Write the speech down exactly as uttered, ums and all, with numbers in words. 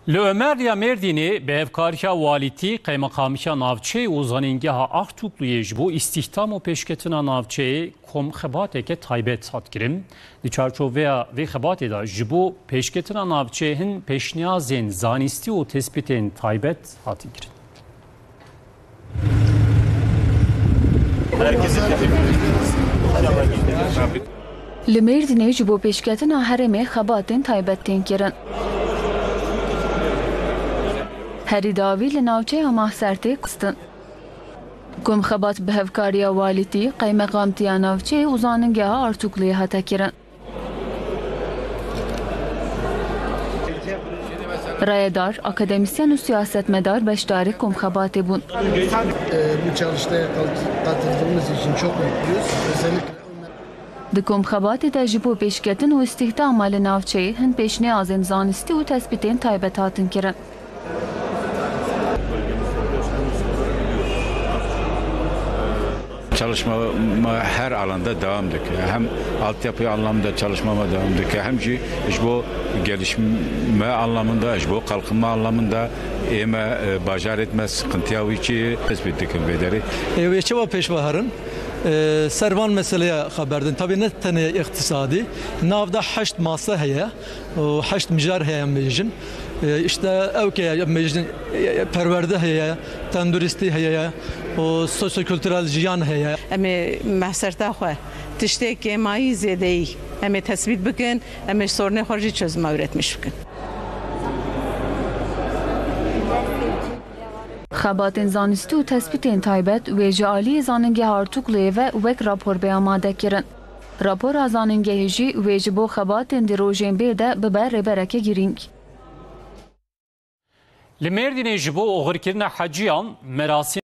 Li Ömerya Merdinê bevkariya walîtî qeymeqamiya navçeyê û zanîngeha Artukluyê ji bo îstihdam û pêşketina navçeyê komxebateke taybet hat kirin. Di çarçoveya vê xebatê de ji bo pêşketina navçeyê hin pêşniyazên zanîstî û tespîtên taybet hatin kirin. Li Mêrdînê ji bo pêşketina herêmê xebatên taybet tên kirin. Herî dawî li navçeya Mahsertê qistin. Komxebat bi hevkariya walîtî, qeymeqamtiya navçeyê û zanîngeha Artukluyê hate kirin. Rayedar, akademisyen û siyasetmedar beşdarî komxebatê bûn. Bu çalıştaya katıldığımız için çok mutluyuz. Özellikle Di komxebatê de ji bo pêşketin û îstihdama li navçeyê hin pêşniyazên zanîstî û tespîtên taybet hatin kirin. Çalışmama her alanda devam ediyor. Hem altyapı anlamında çalışmama devam ediyor. Hem ki bu gelişme anlamında, bu kalkınma anlamında eme bacar etmez sıkıntıya ki tespit edilir bedeli. Ve çaba peşvaharın servan meseleye haberdin. Tabii ne tane iktisadi. Navda haşt masa heye, haşt mijar heye mecin. İşte evke mecin perverde heye, tenduristi heye, o sosyokültürel jiyan heye. Eme mahserta xwe tiştekê mayî zêdeyî em ê tespît bikin, em ê sorunê xwe jî çözüme üretmiş bikin. Xebatên zanîstî û tespîtên taybet wê ji aliyê zanîngeha Artukluyê ve wek rapor bê amade kirin. Rapora zanîngehê jî wê ji bo xebatên di rojên bê de bibe rêbereke girîng. Li Mêrdînê ji bo oxirkirina heciyan merasim